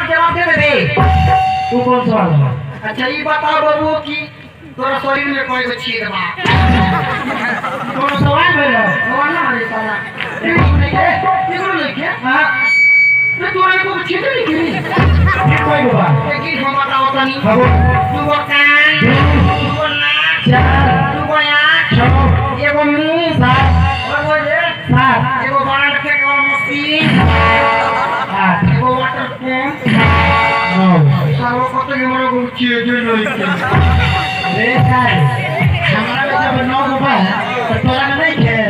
के जवाब दे दे तू कौन सवाल है? अच्छा ये बताओ बाबू कि तोरा शरीर में कोई को छेद बा कौन सवाल है? सवाल ना है साला ये नहीं हां तो तोरा को छेद नहीं की ये कोई बात एक ही हम बताओ तनी हाँ तू वो कान तू वो नाक तू वो आँख एगो मुंह सात और वो ये सात एगो बाण फेंक वाला मशीन आठ एगो वाटर पंप नौ सालो को तो हमारा को छेद नहीं की रे साल हमारा में जब नौ को बा तो तोरा में नहीं है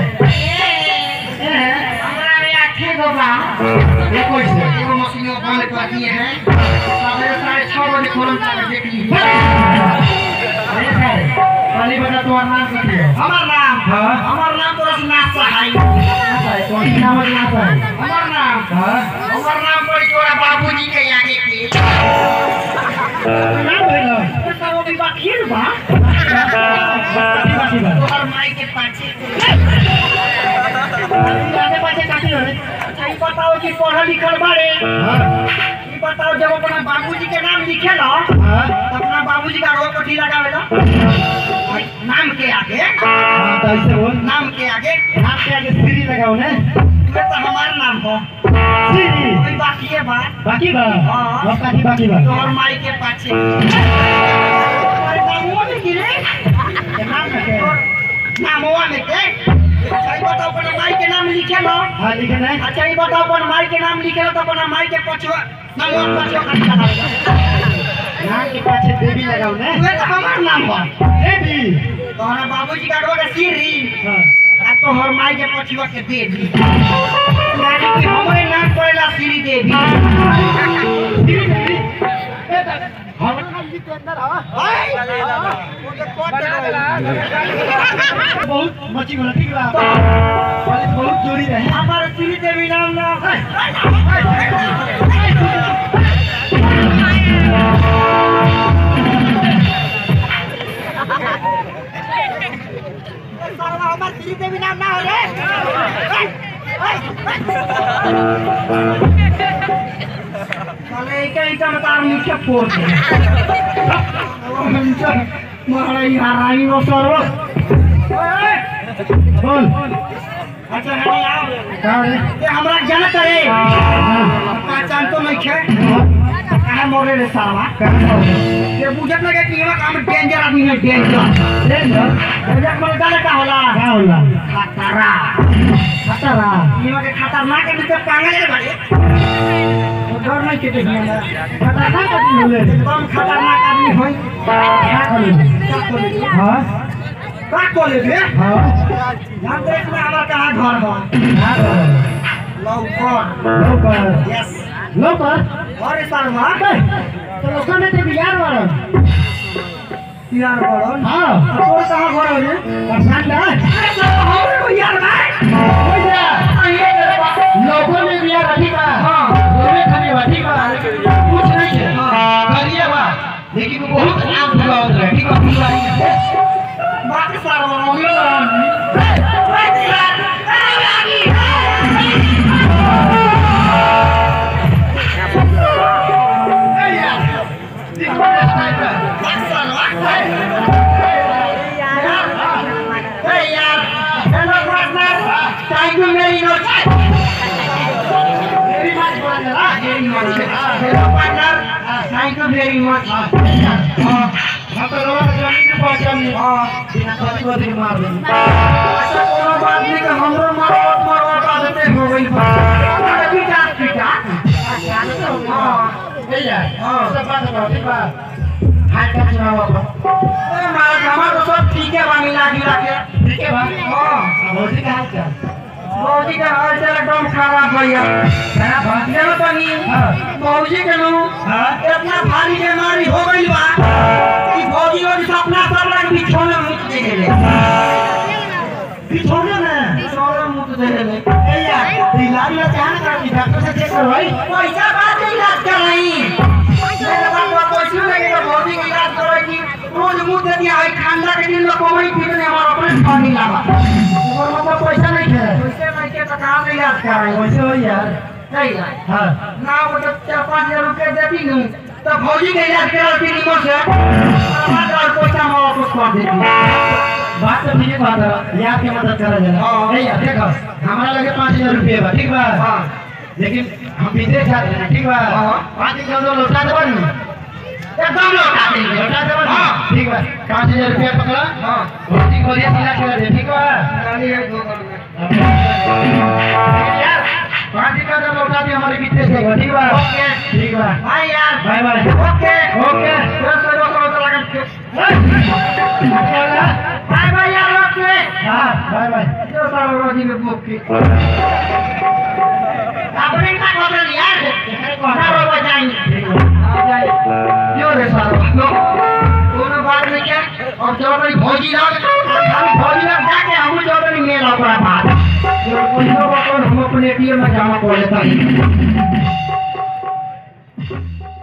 हमारा में आखे गो बा ये कोई से एगो मशीन बंद कर दिए हैं सवेरे 6:30 बजे खोलन तक देख ली रे साल पहले बता तुम्हारा नाम क्या है? हमार नाम हाँ। हमार नाम तोरा से नाच सहाय कौन सी नाम है? हमार नाम हाँ हमार नाम पड़ी तोरा बाबूजी के आगे के नाम है ना तो वो भी बाकी बा बाकी बात तोहर माई के पाछे आगे पाछे काटी हो अच्छा ये बताओ कि पढ़ल लिखल बारे हाँ ये बताओ जब अपना बाबूजी के नाम लिखेला हाँ तो अपना बाबूजी का रो कोठी लगावेला नाम के आगे हाँ तो ऐसे बोल नाम के आगे नाम के आगे श्री लगाओ ने ये तो हमार नाम हो श्री कोई बाकी है बात बाकी बा हाँ। बाकी बा तोहर माई के पाछे अरे नामवा में गिरे नाम क्या है? नामवा में के अच्छा ये बताओ अपना माई के नाम लिखे लो हाँ लिखे नहीं अच्छा ये बताओ अपना माई के नाम लिखे लो तो अपना माई के पछुआ नामवा पछुआ काट लगाओ नाम के पाछे देवी लगाओ ने ये तो हमार नाम बा देवी तोहरा बाबूजी का रोड सीरी हाँ आ तोहर माई के पछुआ के देवी यानी कि हमरे नाम पड़ेला श्री देवी हम बहुत मची वाला ठीक बा पहले बहुत चोरी रहे हमारे श्री देवी नाम ना हमारे श्री देवी नाम ना हो रे साले कहीं का बता नीचे फोड़ दे मारा याराई वो सरो बोल अच्छा है आओ कहाँ रे ये हमरा जाना करे पहचान तो नहीं है कहाँ मोरे रे साला ये बुझत लगे कि ये काम डेंजर आदमी है डेंजर डेंजर मन डाले का होला खतरा खतरा ये के खतरनाक है तो पागल है बड़े डर नहीं के देखिए खतरनाक आदमी होले एकदम खतरनाक आदमी होई क्या करी हाँ का कोले बे हाँ हम देख में हमारा कहाँ घर बा लौकर लोकर यस लोकर और साल में तो लोकर में तो बिहार वाला यार बड़ो हाँ तोर कहाँ घर हो रे परेशान ना हमरे को यार भाई हो जा लोकर में बिहार अधिक बा हाँ दोनों खाने बा ठीक बा कुछ नहीं है करिए बा लेकिन वो बहुत आम हुआ है ठीक बा बाकी सारा mummy Thank you very much. Very much, brother. Very much. Hello, partner. Thank you very much. हम तो रोज जमीन पे पहुंचम बिना कभी बदली मार दे ऐसा कोनो बात नहीं कि हमरो मारो आदते हो गई अभी जात पिटा ए यार सब बात ठीक बा हाल का चुनाव अब हमारा जमा तो सब ठीक है बा मिला जुला के ठीक है बा हां भौजी का हाल क्या भौजी का हाल चाल एकदम खराब भैया खराब बा देखो तनी भौजी के नु इतना भारी बीमारी हो गई बा कि भौजी और सपना सब लाग बिछोने मुत दे गेले बिछोने में बिछोने मुत दे गेले ए यार इलाज में ध्यान कर डॉक्टर से चेक करवाई पैसा बात इलाज कराई मेरे बाप को पैसे लगे तो भौजी के इलाज कराई की रोज मुत दे दिया है खांदा के दिन लोग कोई ठीक नहीं हमारा अपने पानी लावा और मतलब पैसा नहीं है पैसे नहीं के तो कहां से इलाज कराई वैसे हो यार नहीं है हाँ ना मतलब 4-5 रुपए देती नहीं तो भौजी के इलाज करा फिर निमो से हमारा पैसा हम वापस कर देती बात तो ठीक बात है यार की मदद करा जाए हाँ। नहीं यार देखो हमारा लगे 5000 रुपये बा ठीक बा हाँ लेकिन हम विदेश जा रहे हैं ठीक बा हाँ। 5000 लौटा देबा नहीं एकदम लौटा देंगे लौटा देबा हाँ। ठीक बा 5000 रुपये पकड़ा हाँ भौजी को दिया सिला कर दे ठीक बा गाली है दो कर में यार 5000 लौटा दे हमारे विदेश से ठीक बा ओके ठीक बा भाई यार बाय बाय ओके ओके 10 रुपए तो लगा के बाय बाय बाय यार ओके हां बाय बाय जो सारा रोजी में बुक की अपने का खबर यार सारा बजाएंगे आ जाए क्यों रे सारा दोनों बात में क्या और चौधरी भौजी लोग हम भौजी लोग जाके हम चौधरी मेल अपना बात जो पैसा वापस हम अपने एटीएम में जमा कर लेता है